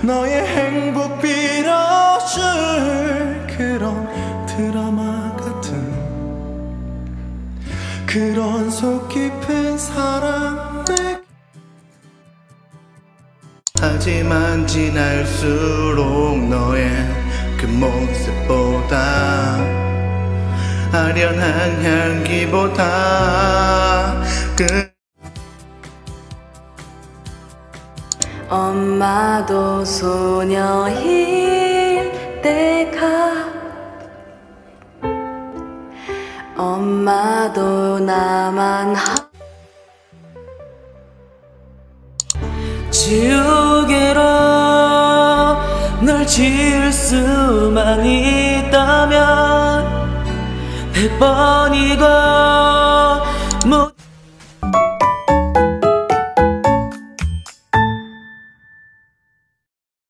너의 행복 빌어줄 그런 드라마 같은 그런 속 깊은 사랑. 하지만 지날수록 너의 그 모습보다 아련한 향기보다 엄마도 소녀일 때가 엄마도 나만 지우개로 널 지울 수만 있다면 100번이고